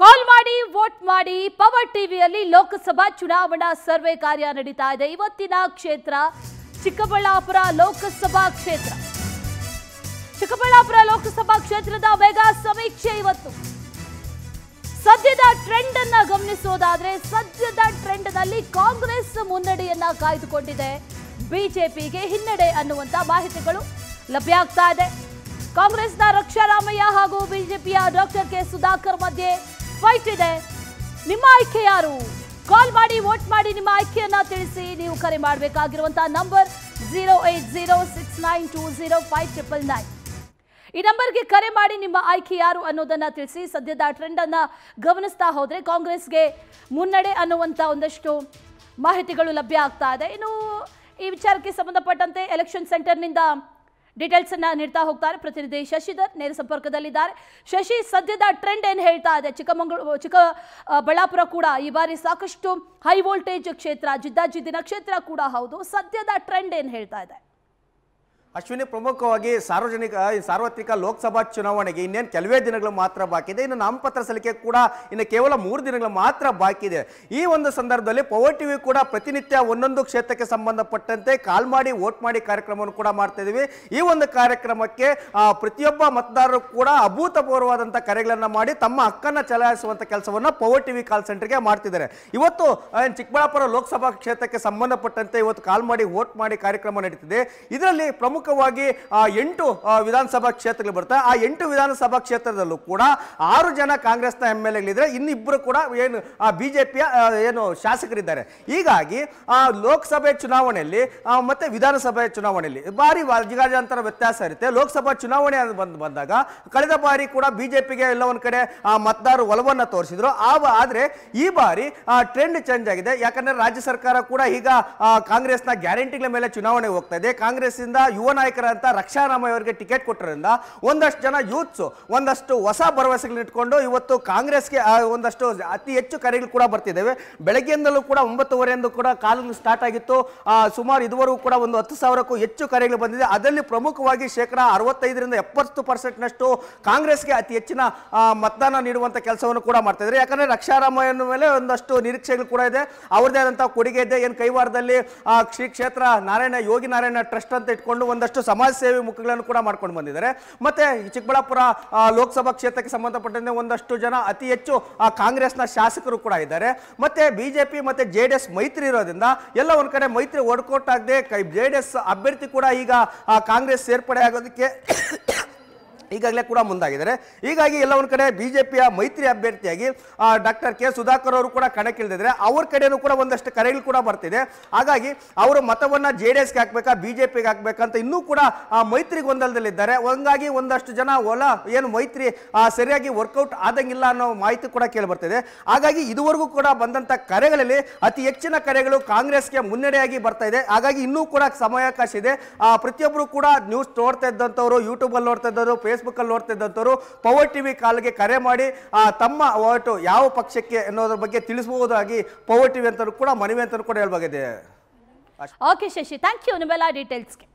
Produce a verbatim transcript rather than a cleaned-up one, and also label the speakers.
Speaker 1: ಕಾಲ್ ಮಾಡಿ ವೋಟ್ ಮಾಡಿ ಪವರ್ ಟಿವಿಯಲ್ಲಿ ಲೋಕಸಭಾ ಚುನಾವಣಾ ಸರ್ವೆ ಕಾರ್ಯ ನಡೀತಾ ಇದೆ। ಇವತ್ತಿನ ಕ್ಷೇತ್ರ ಚಿಕ್ಕಬಳ್ಳಾಪುರ ಲೋಕಸಭಾ ಕ್ಷೇತ್ರ ಚಿಕ್ಕಬಳ್ಳಾಪುರ ಲೋಕಸಭಾ ಕ್ಷೇತ್ರದ ಮೆಗಾ ಸಮೀಕ್ಷೆ ಇವತ್ತು ಸದ್ಯದ ಟ್ರೆಂಡ್ ಅನ್ನು ಗಮನಿಸೋದಾದ್ರೆ ಸದ್ಯದ ಟ್ರೆಂಡ್ ನಲ್ಲಿ ಕಾಂಗ್ರೆಸ್ ಮುನ್ನಡೆಯನ್ನ ಕಾಯ್ದುಕೊಂಡಿದೆ, ಬಿಜೆಪಿಗೆ ಹಿನ್ನಡೆ ಅನ್ನುವಂತ ಮಾಹಿತಿಗಳು ಲಭ್ಯ ಆಗ್ತಾ ಇದೆ। ಕಾಂಗ್ರೆಸ್ನ ರಕ್ಷಾರಾಮಯ್ಯ ಹಾಗೂ ಬಿಜೆಪಿಯ ಡಾಕ್ಟರ್ ಕೆ ಸುಧಾಕರ್ ಮಧ್ಯೆ ಫೈಟ್ ಇದೆ। ನಿಮ್ಮ ಆಯ್ಕೆ ಯಾರು? ಕಾಲ್ ಮಾಡಿ ವೋಟ್ ಮಾಡಿ ನಿಮ್ಮ ಆಯ್ಕೆಯನ್ನ ತಿಳಿಸಿ। ನೀವು ಕರೆ ಮಾಡಬೇಕಾಗಿರುವಂತಹ number zero eight zero six nine two zero five triple nine ಈ ನಂಬರ್ಗೆ ಕರೆ ಮಾಡಿ ನಿಮ್ಮ ಆಯ್ಕೆ ಯಾರು ಅನ್ನೋದನ್ನ ತಿಳಿಸಿ। ಸದ್ಯದ ಟ್ರೆಂಡ್ ಅನ್ನ ಗಮನಿಸ್ತಾ ಹೋದ್ರೆ ಕಾಂಗ್ರೆಸ್ಗೆ ಮುನ್ನಡೆ ಅನ್ನುವಂತ ಒಂದಷ್ಟು ಮಾಹಿತಿಗಳು ಲಭ್ಯ ಆಗ್ತಾ ಇದೆ। ಇನ್ನು ಈ ವಿಚಾರಕ್ಕೆ ಸಂಬಂಧಪಟ್ಟಂತೆ ಎಲೆಕ್ಷನ್ ಸೆಂಟರ್ನಿಂದ ಡೀಟೇಲ್ಸ್ ಅನ್ನ ನೀಡ್ತಾ ಹೋಗ್ತಾರೆ ಪ್ರತಿನಿಧಿ ಶಶಿಧರ್ ನೇರ ಸಂಪರ್ಕದಲ್ಲಿದ್ದಾರೆ। ಶಶಿ, ಸದ್ಯದ ಟ್ರೆಂಡ್ ಏನು ಹೇಳ್ತಾ ಇದೆ? ಚಿಕ್ಕಮಗಳೂರು ಚಿಕ್ಕಬಳ್ಳಾಪುರ ಕೂಡ ಈ ಬಾರಿ ಸಾಕಷ್ಟು ಹೈ ವೋಲ್ಟೇಜ್ ಕ್ಷೇತ್ರ, ಜಿದ್ದಾಜಿದ್ದಿನ ಕ್ಷೇತ್ರ ಕೂಡ ಹೌದು। ಸದ್ಯದ ಟ್ರೆಂಡ್ ಏನು ಹೇಳ್ತಾ ಇದೆ?
Speaker 2: ಅಶ್ವಿನಿ, ಪ್ರಮುಖವಾಗಿ ಸಾರ್ವಜನಿಕ ಸಾರ್ವತ್ರಿಕ ಲೋಕಸಭಾ ಚುನಾವಣೆಗೆ ಇನ್ನೇನು ಕೆಲವೇ ದಿನಗಳು ಮಾತ್ರ ಬಾಕಿ ಇದೆ। ಇನ್ನು ನಾಮಪತ್ರ ಸಲ್ಲಿಕೆ ಕೂಡ ಇನ್ನು ಕೇವಲ ಮೂರು ದಿನಗಳು ಮಾತ್ರ ಬಾಕಿ ಇದೆ। ಈ ಒಂದು ಸಂದರ್ಭದಲ್ಲಿ ಪವರ್ ಟಿವಿ ಕೂಡ ಪ್ರತಿನಿತ್ಯ ಒಂದೊಂದು ಕ್ಷೇತ್ರಕ್ಕೆ ಸಂಬಂಧಪಟ್ಟಂತೆ ಕಾಲ್ ಮಾಡಿ ವೋಟ್ ಮಾಡಿ ಕಾರ್ಯಕ್ರಮವನ್ನು ಕೂಡ ಮಾಡ್ತಾ ಇದೀವಿ। ಈ ಒಂದು ಕಾರ್ಯಕ್ರಮಕ್ಕೆ ಪ್ರತಿಯೊಬ್ಬ ಮತದಾರರು ಕೂಡ ಅಭೂತಪೂರ್ವವಾದಂಥ ಕರೆಗಳನ್ನು ಮಾಡಿ ತಮ್ಮ ಹಕ್ಕನ್ನು ಚಲಾಯಿಸುವಂಥ ಕೆಲಸವನ್ನು ಪವರ್ ಟಿವಿ ಕಾಲ್ ಸೆಂಟರ್ಗೆ ಮಾಡ್ತಿದ್ದಾರೆ। ಇವತ್ತು ಚಿಕ್ಕಬಳ್ಳಾಪುರ ಲೋಕಸಭಾ ಕ್ಷೇತ್ರಕ್ಕೆ ಸಂಬಂಧಪಟ್ಟಂತೆ ಇವತ್ತು ಕಾಲ್ ಮಾಡಿ ವೋಟ್ ಮಾಡಿ ಕಾರ್ಯಕ್ರಮ ನಡೀತಿದೆ। ಇದರಲ್ಲಿ ಪ್ರಮುಖ ಮುಖ್ಯವಾಗಿ ಎಂಟು ವಿಧಾನಸಭಾ ಕ್ಷೇತ್ರಗಳು ಬರುತ್ತೆ। ಆ ಎಂಟು ವಿಧಾನಸಭಾ ಕ್ಷೇತ್ರದಲ್ಲೂ ಕೂಡ ಆರು ಜನ ಕಾಂಗ್ರೆಸ್ನ ಎಂ ಎಲ್ ಎಗಳಿದ್ರೆ, ಇನ್ನಿಬ್ಬರು ಕೂಡ ಏನು ಬಿಜೆಪಿಯ ಏನು ಶಾಸಕರಿದ್ದಾರೆ। ಹೀಗಾಗಿ ಲೋಕಸಭೆ ಚುನಾವಣೆಯಲ್ಲಿ ಮತ್ತೆ ವಿಧಾನಸಭೆ ಚುನಾವಣೆಯಲ್ಲಿ ಭಾರಿ ಜಿಗಾಜಾಂತರ ವ್ಯತ್ಯಾಸ ಇರುತ್ತೆ। ಲೋಕಸಭಾ ಚುನಾವಣೆ ಬಂದು ಬಂದಾಗ ಕಳೆದ ಬಾರಿ ಕೂಡ ಬಿಜೆಪಿಗೆ ಎಲ್ಲ ಒಂದ್ ಕಡೆ ಮತದಾರರು ಒಲವನ್ನು ತೋರಿಸಿದ್ರು, ಆದ್ರೆ ಈ ಬಾರಿ ಟ್ರೆಂಡ್ ಚೇಂಜ್ ಆಗಿದೆ। ಯಾಕಂದ್ರೆ ರಾಜ್ಯ ಸರ್ಕಾರ ಕೂಡ ಈಗ ಕಾಂಗ್ರೆಸ್ನ ಗ್ಯಾರಂಟಿಗಳ ಮೇಲೆ ಚುನಾವಣೆಗೆ ಹೋಗ್ತಾ ಇದೆ। ಕಾಂಗ್ರೆಸ್ ಇಂದ ಯುವ ನಾಯಕರಂತ ರಕ್ಷಾರಾಮಯ್ಯ ಅವರಿಗೆ ಟಿಕೆಟ್ ಕೊಟ್ಟರಿಂದ ಒಂದಷ್ಟು ಜನ ಯೂತ್ಸ್ ಒಂದಷ್ಟು ಹೊಸ ಭರವಸೆಗಳನ್ನ ಇಟ್ಕೊಂಡು ಇವತ್ತು ಕಾಂಗ್ರೆಸ್ಗೆ ಒಂದಷ್ಟು ಅತಿ ಹೆಚ್ಚು ಕರೆಗಳು ಕೂಡ ಬರ್ತಿದ್ದೇವೆ। ಬೆಳಗ್ಗೆಯಿಂದಲೂ ಕೂಡ ಒಂಬತ್ತುವರೆಯಿಂದ ಕೂಡ ಕಾಲು ಸ್ಟಾರ್ಟ್ ಆಗಿತ್ತು, ಸುಮಾರು ಇದುವರೆಗೂ ಕೂಡ ಒಂದು ಹತ್ತು ಸಾವಿರಕ್ಕೂ ಹೆಚ್ಚು ಕರೆಗಳು ಬಂದಿದೆ। ಅದರಲ್ಲಿ ಪ್ರಮುಖವಾಗಿ ಶೇಕಡ ಅರವತ್ತೈದರಿಂದ ಎಪ್ಪತ್ತು ಪರ್ಸೆಂಟ್ ನಷ್ಟು ಕಾಂಗ್ರೆಸ್ಗೆ ಅತಿ ಹೆಚ್ಚಿನ ಮತದಾನ ನೀಡುವಂತ ಕೆಲಸವನ್ನು ಕೂಡ ಮಾಡ್ತಾ ಇದ್ದಾರೆ। ಯಾಕಂದ್ರೆ ರಕ್ಷಾರಾಮಯ್ಯನ ಮೇಲೆ ಒಂದಷ್ಟು ನಿರೀಕ್ಷೆಗಳು ಕೂಡ ಇದೆ, ಅವ್ರದೇ ಆದಂತಹ ಕೊಡುಗೆ ಇದೆ। ಏನು ಕೈವಾರದಲ್ಲಿ ಶ್ರೀ ಕ್ಷೇತ್ರ ನಾರಾಯಣ ಯೋಗಿ ನಾರಾಯಣ ಟ್ರಸ್ಟ್ ಅಂತ ಇಟ್ಕೊಂಡು ಒಂದಷ್ಟು ಸಮಾಜ ಸೇವೆ ಮುಖಗಳನ್ನು ಕೂಡ ಮಾಡ್ಕೊಂಡು ಬಂದಿದ್ದಾರೆ। ಮತ್ತೆ ಚಿಕ್ಕಬಳ್ಳಾಪುರ ಲೋಕಸಭಾ ಕ್ಷೇತ್ರಕ್ಕೆ ಸಂಬಂಧಪಟ್ಟಂತೆ ಒಂದಷ್ಟು ಜನ ಅತಿ ಹೆಚ್ಚು ಕಾಂಗ್ರೆಸ್ನ ಶಾಸಕರು ಕೂಡ ಇದ್ದಾರೆ। ಮತ್ತೆ ಬಿಜೆಪಿ ಮತ್ತೆ ಜೆ ಡಿ ಎಸ್ ಮೈತ್ರಿ ಇರೋದ್ರಿಂದ ಎಲ್ಲ ಒಂದ್ ಕಡೆ ಮೈತ್ರಿ ವರ್ಕೌಟ್ ಆಗದೆ ಜೆ ಡಿ ಎಸ್ ಅಭ್ಯರ್ಥಿ ಕೂಡ ಈಗ ಕಾಂಗ್ರೆಸ್ ಸೇರ್ಪಡೆ ಆಗೋದಕ್ಕೆ ಈಗಾಗಲೇ ಕೂಡ ಮುಂದಾಗಿದ್ದಾರೆ। ಹೀಗಾಗಿ ಎಲ್ಲ ಒಂದ್ ಕಡೆ ಬಿಜೆಪಿಯ ಮೈತ್ರಿ ಅಭ್ಯರ್ಥಿಯಾಗಿ ಡಾಕ್ಟರ್ ಕೆ ಸುಧಾಕರ್ ಅವರು ಕೂಡ ಕಣಕ್ಕಿಳಿದಿದ್ದಾರೆ। ಅವ್ರ ಕಡೆನೂ ಕೂಡ ಒಂದಷ್ಟು ಕರೆಗಳು ಕೂಡ ಬರ್ತಿದೆ। ಹಾಗಾಗಿ ಅವರು ಮತವನ್ನ ಜೆ ಡಿ ಎಸ್ಗೆ ಹಾಕ್ಬೇಕಾ ಬಿಜೆಪಿಗೆ ಹಾಕ್ಬೇಕಂತ ಇನ್ನೂ ಕೂಡ ಮೈತ್ರಿ ಗೊಂದಲದಲ್ಲಿದ್ದಾರೆ। ಹಂಗಾಗಿ ಒಂದಷ್ಟು ಜನ ಒಲ ಏನು ಮೈತ್ರಿ ಸರಿಯಾಗಿ ವರ್ಕೌಟ್ ಆದಂಗಿಲ್ಲ ಅನ್ನೋ ಮಾಹಿತಿ ಕೂಡ ಕೇಳಿ ಬರ್ತಿದೆ। ಹಾಗಾಗಿ ಇದುವರೆಗೂ ಕೂಡ ಬಂದಂತ ಕರೆಗಳಲ್ಲಿ ಅತಿ ಹೆಚ್ಚಿನ ಕರೆಗಳು ಕಾಂಗ್ರೆಸ್ಗೆ ಮುನ್ನಡೆಯಾಗಿ ಬರ್ತಾ ಇದೆ। ಹಾಗಾಗಿ ಇನ್ನೂ ಕೂಡ ಸಮಯಾವಕಾಶ ಇದೆ। ಪ್ರತಿಯೊಬ್ಬರು ಕೂಡ ನ್ಯೂಸ್ ನೋಡ್ತಾ ಇದ್ದಂಥವ್ರು, ಯೂಟ್ಯೂಬ್ ಅಲ್ಲಿ ನೋಡ್ತಾ ಇದ್ದವರು, ಫೇಸ್ಬುಕ್ ಅಲ್ಲಿ ನೋಡ್ತಾ ಇದ್ದಂಥವ್ರು ಪವರ್ ಟಿವಿ ಕಾಲ್ಗೆ ಕರೆ ಮಾಡಿ ತಮ್ಮ ಓಟು ಯಾವ ಪಕ್ಷಕ್ಕೆ ಅನ್ನೋದ್ರ ಬಗ್ಗೆ ತಿಳಿಸಬಹುದಾಗಿ ಪವರ್ ಟಿವಿ ಅಂತ ಕೂಡ ಮನವಿ ಅಂತ ಕೂಡ ಹೇಳ್ಬೇಕಾಗಿದೆ।
Speaker 1: ಓಕೆ ಶಶಿ, ಥ್ಯಾಂಕ್ ಯು ನಿಮ್ಮೆಲ್ಲ ಡೀಟೇಲ್ಸ್ಗೆ।